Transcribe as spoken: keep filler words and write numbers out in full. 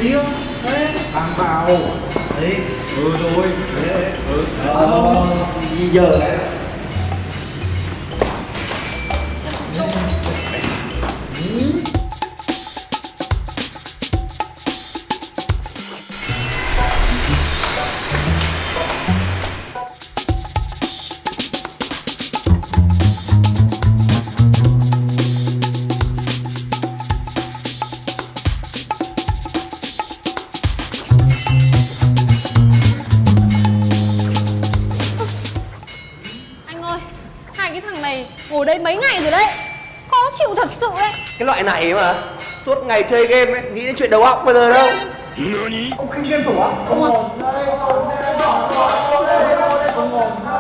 kia. Đấy, thằng vào. Đấy, ừ rồi. Đấy, ừ. Ờ, gì giờ này. Ngồi đây mấy ngày rồi đấy, khó chịu thật sự đấy. Cái loại này mà suốt ngày chơi game ấy, nghĩ đến chuyện đầu óc bây giờ đâu. Ông khinh game thủ á? Ông ơi.